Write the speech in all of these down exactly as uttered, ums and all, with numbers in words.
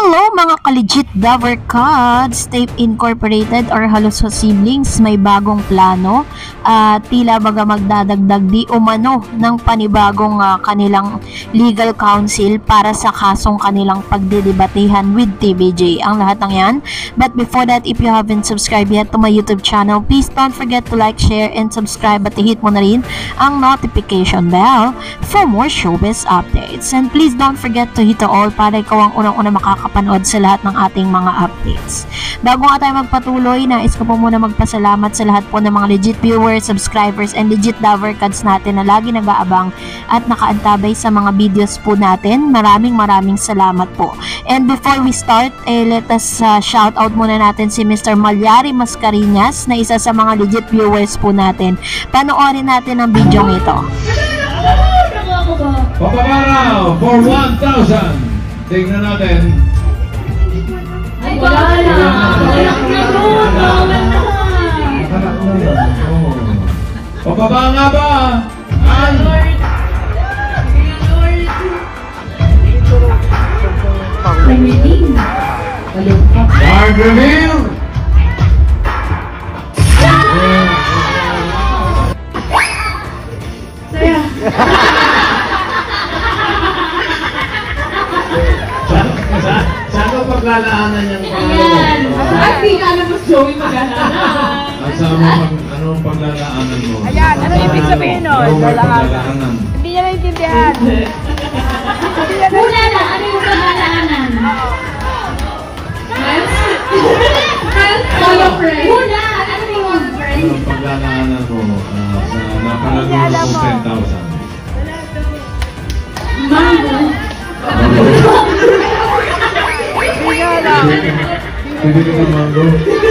Hello mga ka-legit Dover Cuds, Tape Incorporated or halos sa siblings may bagong plano at uh, tila baga magdadagdag di umano ng panibagong uh, kanilang legal counsel para sa kasong kanilang pagdidebatehan with T V J. Ang lahat ng yan. But before that, if you haven't subscribed yet to my YouTube channel, please don't forget to like, share, and subscribe at hit mo na rin ang notification bell for more showbiz updates. And please don't forget to hit the all para ikaw ang unang-una makakapanood sa lahat ng ating mga updates. Bago nga tayo magpatuloy, nais ko po muna magpasalamat sa lahat po ng mga legit viewers, subscribers, and legit Dover Cuds natin na lagi nag-aabang at nakaantabay sa mga videos po natin. Maraming maraming salamat po. And before we start, eh, let us uh, shout out muna natin si Mister Malyari Mascareñas na isa sa mga legit viewers po natin. Panoorin natin ang video ito. Papabaraw for one thousand. Tingnan natin. Ay, wala na. Wala na. Pababa nga ba? Ay! Card reveal! Saya! Saan ko paglalaanan yung Ayan! Ay, di ka na mas Joey maglalaanan. At saan mo pag, anong paglalaanan mo? Ayan, ano ibig sabihin nun? Anong may Lalaanan. paglalaanan? Hindi niya naintindihan. Una na, ano yung paglalaanan? Friends? Friends? All of friends? Una, ano yung friends? Anong paglalaanan mo uh, sa napalago ng ten thousand? Mango. Pwede ka ng mango?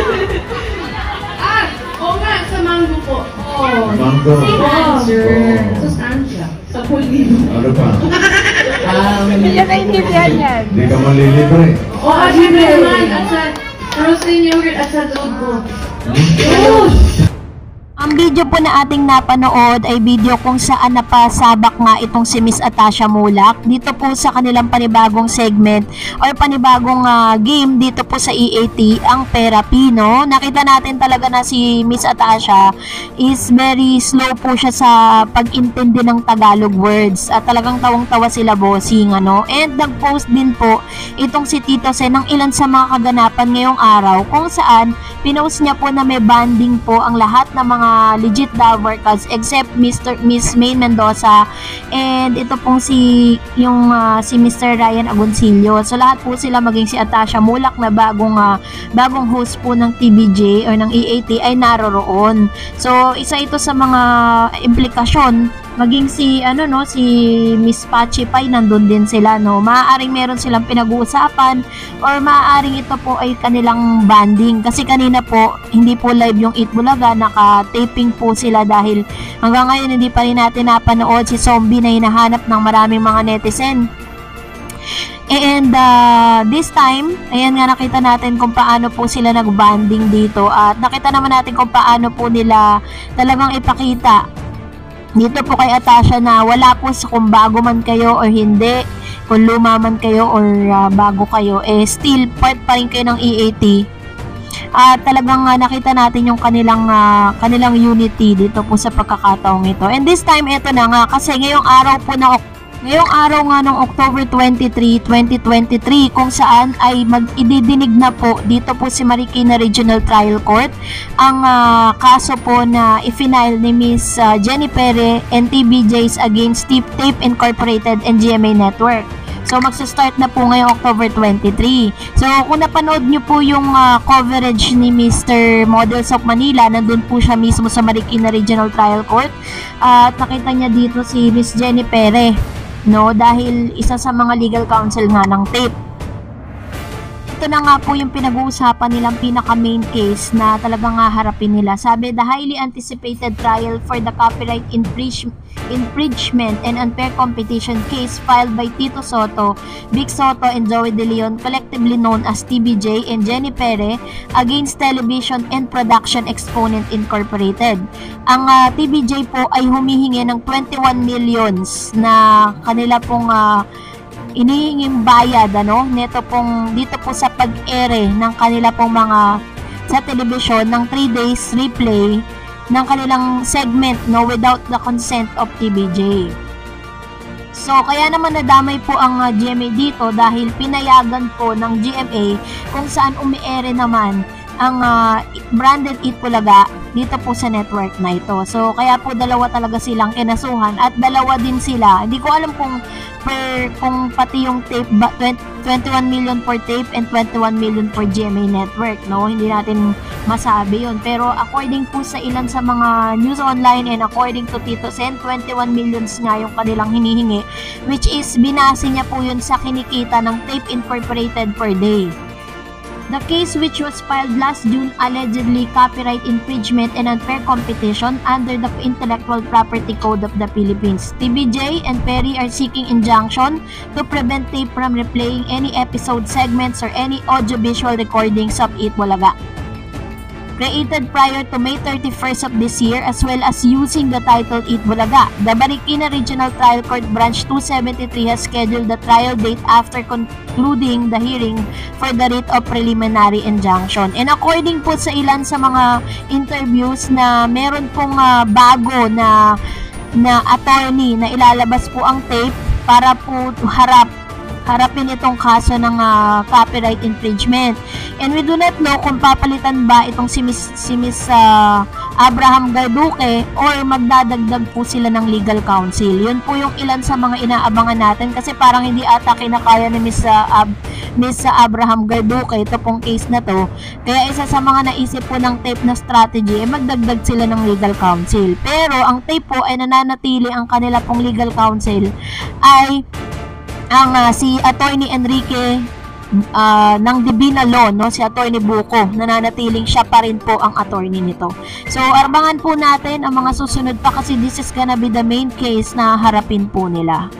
Ah, oo nga, sa mango po. Oh. Mango. Same answer. Oh. Sustansya. Sa pulido. Ano pa? Hindi niya naintindihan yan. Hindi ka malilibre. O, at sa naman, at sa frozen yogurt at sa tubo. Yes! Ang video po na ating napanood ay video kung saan napasabak nga itong si Miss Atasha Mulak dito po sa kanilang panibagong segment or panibagong uh, game dito po sa E A T, ang Therapy, no? Nakita natin talaga na si Miss Atasha is very slow po siya sa pag-intindi ng Tagalog words at talagang tawang-tawa sila bossing, ano? And nag-post din po itong si Tito Sen ng ilan sa mga kaganapan ngayong araw kung saan pinost niya po na may banding po ang lahat ng mga legit Dover Cuds except Mister Miss May Mendoza and ito pong si yung uh, si Mister Ryan Agoncillo. So lahat po sila maging si Atasha Mulak na bagong uh, bagong host po ng T V J or ng E A T ay naroroon. So isa ito sa mga implikasyon. Maging si ano no si Miss Pachi Pai nandun din sila, no. Maaaring meron silang pinag-uusapan or maaaring ito po ay kanilang banding kasi kanina po hindi po live yung Eat Bulaga, naka-taping po sila dahil hanggang ngayon hindi pa rin natin napanood si Zombie na hinahanap ng maraming mga netizen. And uh, this time, ayan nga nakita natin kung paano po sila nag-banding dito at nakita naman natin kung paano po nila talagang ipakita dito po kay Atasha na wala po sa kung bago man kayo or hindi, kung luma man kayo or uh, bago kayo, eh still part pa rin kayo ng E A T. At uh, talagang uh, nakita natin yung kanilang uh, kanilang unity dito po sa pagkakataong ito. And this time, ito na nga kasi ngayong araw po na Ngayong araw nga ng October twenty-third, twenty twenty-three kung saan ay mag-ididinig na po dito po si Marikina Regional Trial Court ang uh, kaso po na i-file ni Miss uh, Jenny Pere and T V Js against Tape Incorporated and G M A Network. So magsa-start na po ngayong October twenty-third. So kung napanood nyo po yung uh, coverage ni Mister Models of Manila, nandun po siya mismo sa Marikina Regional Trial Court uh, at nakita niya dito si Miss Jenny Pere, no, dahil isa sa mga legal counsel nga ng Tape. Ito na nga po yung pinag-uusapan nilang pinaka main case na talagang nga harapin nila. Sabi, the highly anticipated trial for the copyright infringement and unfair competition case filed by Tito Soto, Vic Soto, and Joey De Leon, collectively known as T B J, and Jenny Pere against Television and Production Exponent Incorporated. Ang uh, T B J po ay humihingi ng twenty-one millions na kanila pong uh, inihinging bayad ano neto pong dito po sa pag-ere ng kanila pong mga sa telebisyon ng three days replay ng kanilang segment no without the consent of T V J. So kaya naman nadamay po ang uh, G M A dito dahil pinayagan po ng G M A kung saan umiere naman ang uh, branded Eat Bulaga dito po sa network na ito. So kaya po dalawa talaga silang kinasuhan at dalawa din sila. Hindi ko alam kung per kung pati yung tape ba, twenty-one million for tape and twenty-one million for G M A network, no? Hindi natin masabi yun. Pero according po sa ilan sa mga news online and according to Tito Sen, twenty-one millions nga yung kanilang hinihingi, which is binase niya po yun sa kinikita ng Tape Incorporated per day. The case, which was filed last June, allegedly copyright infringement and unfair competition under the Intellectual Property Code of the Philippines. T V J and Perry are seeking injunction to prevent tape from replaying any episode segments or any audiovisual recordings of Eat Bulaga, created prior to May thirty-first of this year, as well as using the title Eat Bulaga. The Marikina Regional Trial Court Branch two seventy-three has scheduled the trial date after concluding the hearing for the writ of preliminary injunction. And according po sa ilan sa mga interviews na meron pong uh, bago na na attorney na ilalabas po ang tape para po harap harapin itong kaso ng uh, copyright infringement. And we do not know kung papalitan ba itong si Miss, si Miss uh, Abraham Garduque or magdadagdag po sila ng legal counsel. Yun po yung ilan sa mga inaabangan natin kasi parang hindi ata kinakaya ni Miss uh, Ab Miss uh, Abraham Garduque ito pong case na to. Kaya isa sa mga naisip po ng tape na strategy ay magdagdag sila ng legal counsel. Pero ang tape po ay nananatili, ang kanila pong legal counsel ay ang uh, si Attorney Enrique uh, ng Divina Law, no? Si Attorney Buko, nananatiling siya pa rin po ang attorney nito. So, abangan po natin ang mga susunod pa kasi this is gonna be the main case na harapin po nila.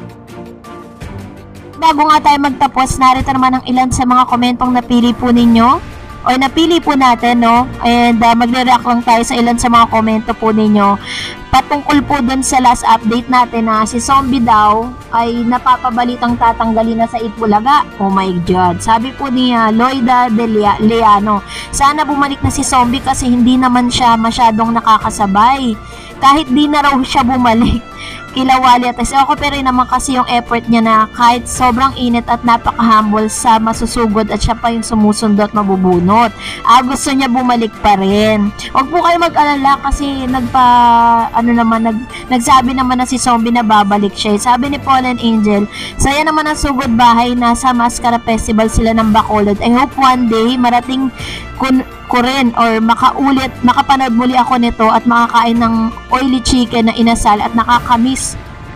Bago nga tayo magtapos, narito naman ang ilan sa mga komentong napili po ninyo o napili po natin, no? And uh, magre-react lang tayo sa ilan sa mga komento po ninyo patungkol po dun sa last update natin na si Zombie daw ay napapabalitang tatanggalin na sa Eat Bulaga. Oh my God. Sabi po ni uh, Loida De Leano, sana bumalik na si Zombie kasi hindi naman siya masyadong nakakasabay. Kahit di na raw siya bumalik kila Wally at ako, pero naman kasi yung effort niya na kahit sobrang init at napaka-humble sa masusugod at siya pa yung sumusundo at mabubunot. Ah, gusto niya bumalik pa rin. Huwag po kayo mag-alala kasi nagpa, ano naman, nag, nagsabi naman na si Zombie na babalik siya. Sabi ni Fallen Angel, saya naman ang sugod bahay, nasa Mascara Festival sila ng Bacolod. I hope one day marating kun ko rin or makaulit, makapanood muli ako nito at makakain ng oily chicken na inasal at nakakamiss.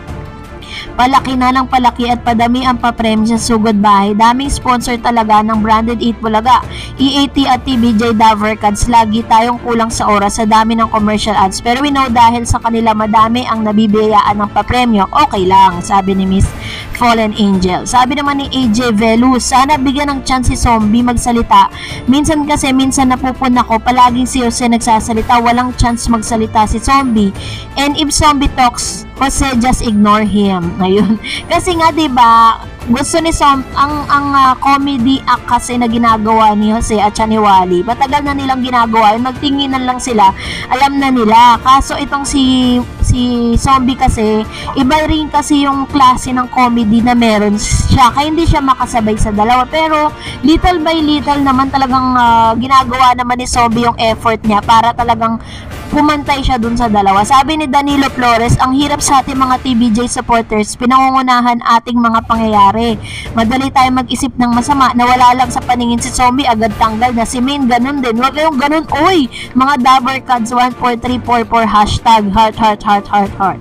Palaki na ng palaki at padami ang papremyo sa sugod bahay. Daming sponsor talaga ng branded Eat Bulaga. E A T at T B J Davercans, lagi tayong kulang sa oras sa dami ng commercial ads. Pero we know dahil sa kanila madami ang nabibiyayaan ng papremyo, okay lang, sabi ni Miss Fallen Angel. Sabi naman ni A J Velus, sana bigyan ng chance si Zombie magsalita. Minsan kasi, minsan napupuna ko, palaging si Jose nagsasalita, walang chance magsalita si Zombie. And if Zombie talks, Jose just ignore him. Ayun. Kasi nga 'di ba, gusto ni Som ang ang uh, comedy act kasi na ginagawa ni Jose at siya ni Wally. Matagal na nilang ginagawa, magtinginan lang sila. Alam na nila. Kaso itong si si Zombie kasi, iba rin kasi yung klase ng comedy na meron siya. Kaya hindi siya makasabay sa dalawa. Pero little by little naman talagang uh, ginagawa naman ni Zombie yung effort niya para talagang pumantay siya dun sa dalawa. Sabi ni Danilo Flores, ang hirap sa ating mga T V J supporters, pinangungunahan ating mga pangyayari. Madali tayo mag-isip ng masama na wala lang sa paningin si Zombie, agad tanggal na si Main, ganun din. Huwag kayong ganun, oy! Mga Davercans one four three four four hashtag heart heart heart heart heart.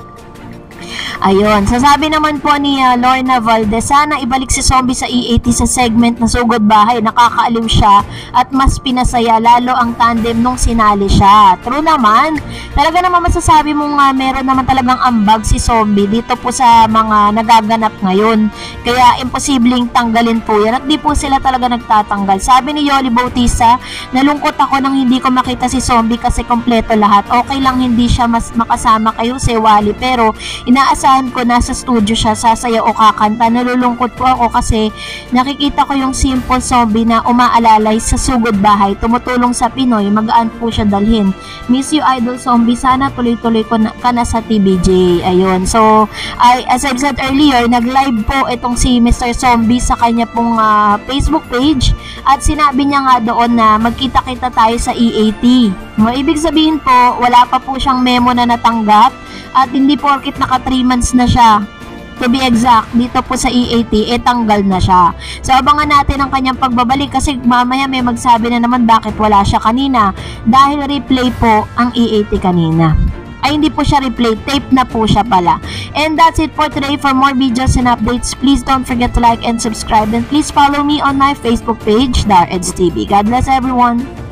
Ayun, sasabi naman po ni uh, Lorna Valdez, sana ibalik si Zombie sa E A T sa segment na sugod bahay, nakakaaliw siya at mas pinasaya lalo ang tandem nung sinali siya. True naman, talaga naman masasabi mong uh, meron naman talagang ambag si Zombie dito po sa mga nagaganap ngayon. Kaya imposibleng tanggalin po yan at di po sila talaga nagtatanggal. Sabi ni Yoli Bautista, nalungkot ako nang hindi ko makita si Zombie kasi kompleto lahat. Okay lang hindi siya mas makasama kayo si Wally, pero inaasahan inaasahan ko nasa studio siya, sasayaw o kakanta. Nalulungkot po ako kasi nakikita ko yung simple zombie na umaalalay sa sugod bahay, tumutulong sa Pinoy, magaan po siya dalhin. Miss you, Idol Zombie, sana tuloy-tuloy ko na, ka na sa T B J. Ayun, so I, as I've said earlier, nag-live po itong si Mister Zombie sa kanya pong uh, Facebook page at sinabi niya nga doon na magkita-kita tayo sa E A T. Maibig sabihin po, wala pa po siyang memo na natanggap at hindi porkit naka three months na siya. To be exact, dito po sa E A T, eh tanggal na siya. So abangan natin ang kanyang pagbabalik kasi mamaya may magsabi na naman bakit wala siya kanina. Dahil replay po ang E A T kanina. Ay hindi po siya replay, tape na po siya pala. And that's it for today. For more videos and updates, please don't forget to like and subscribe. And please follow me on my Facebook page, Dar Eds T V. God bless everyone.